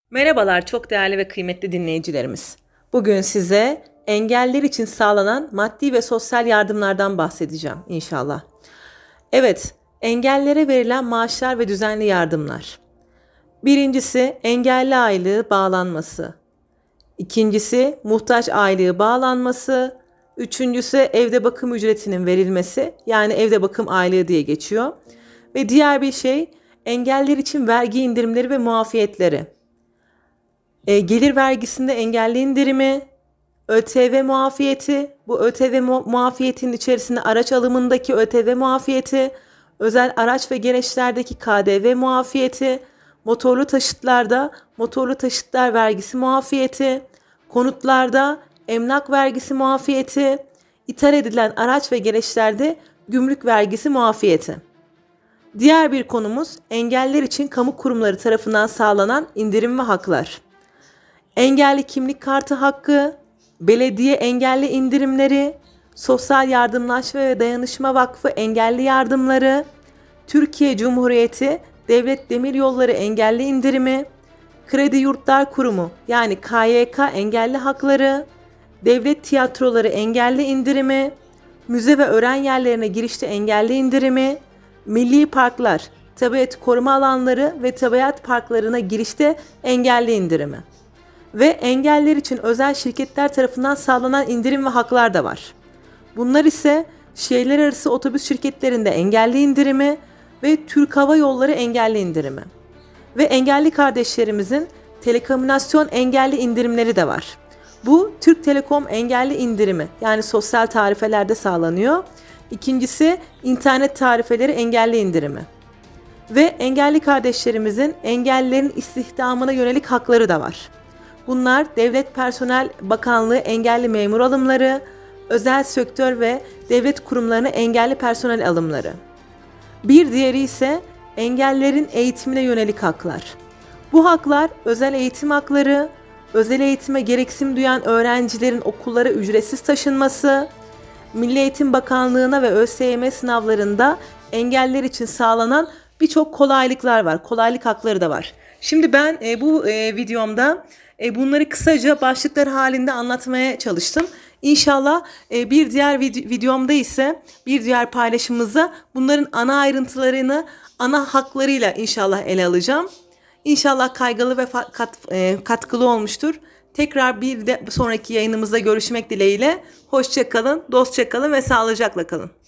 Merhabalar çok değerli ve kıymetli dinleyicilerimiz. Bugün size engelliler için sağlanan maddi ve sosyal yardımlardan bahsedeceğim inşallah. Evet, engellilere verilen maaşlar ve düzenli yardımlar. Birincisi engelli aylığı bağlanması. İkincisi muhtaç aylığı bağlanması. Üçüncüsü evde bakım ücretinin verilmesi, yani evde bakım aylığı diye geçiyor. Ve diğer bir şey engelliler için vergi indirimleri ve muafiyetleri. Gelir vergisinde engelli indirimi, ÖTV muafiyeti, bu ÖTV muafiyetinin içerisinde araç alımındaki ÖTV muafiyeti, özel araç ve gereçlerdeki KDV muafiyeti, motorlu taşıtlarda motorlu taşıtlar vergisi muafiyeti, konutlarda emlak vergisi muafiyeti, ithal edilen araç ve gereçlerde gümrük vergisi muafiyeti. Diğer bir konumuz engelliler için kamu kurumları tarafından sağlanan indirim ve haklar. Engelli kimlik kartı hakkı, belediye engelli indirimleri, Sosyal Yardımlaşma ve Dayanışma Vakfı engelli yardımları, Türkiye Cumhuriyeti Devlet Demiryolları engelli indirimi, Kredi Yurtlar Kurumu yani KYK engelli hakları, devlet tiyatroları engelli indirimi, müze ve öğren yerlerine girişte engelli indirimi, milli parklar, tabiat koruma alanları ve tabiat parklarına girişte engelli indirimi. Ve engelliler için özel şirketler tarafından sağlanan indirim ve haklar da var. Bunlar ise şehirler arası otobüs şirketlerinde engelli indirimi ve Türk Hava Yolları engelli indirimi. Ve engelli kardeşlerimizin telekomünikasyon engelli indirimleri de var. Bu Türk Telekom engelli indirimi, yani sosyal tarifelerde sağlanıyor. İkincisi internet tarifeleri engelli indirimi. Ve engelli kardeşlerimizin engellilerin istihdamına yönelik hakları da var. Bunlar Devlet Personel Bakanlığı engelli memur alımları, özel sektör ve devlet kurumlarına engelli personel alımları. Bir diğeri ise engellilerin eğitimine yönelik haklar. Bu haklar özel eğitim hakları, özel eğitime gereksinim duyan öğrencilerin okullara ücretsiz taşınması, Milli Eğitim Bakanlığı'na ve ÖSYM sınavlarında engelliler için sağlanan birçok kolaylıklar var. Kolaylık hakları da var. Şimdi ben bu videomda bunları kısaca başlıklar halinde anlatmaya çalıştım. İnşallah bir diğer videomda ise bir diğer paylaşımımızda bunların ana ayrıntılarını, ana haklarıyla inşallah ele alacağım. İnşallah kaygılı ve katkılı olmuştur. Tekrar bir de sonraki yayınımızda görüşmek dileğiyle. Hoşça kalın, dostça kalın ve sağlıcakla kalın.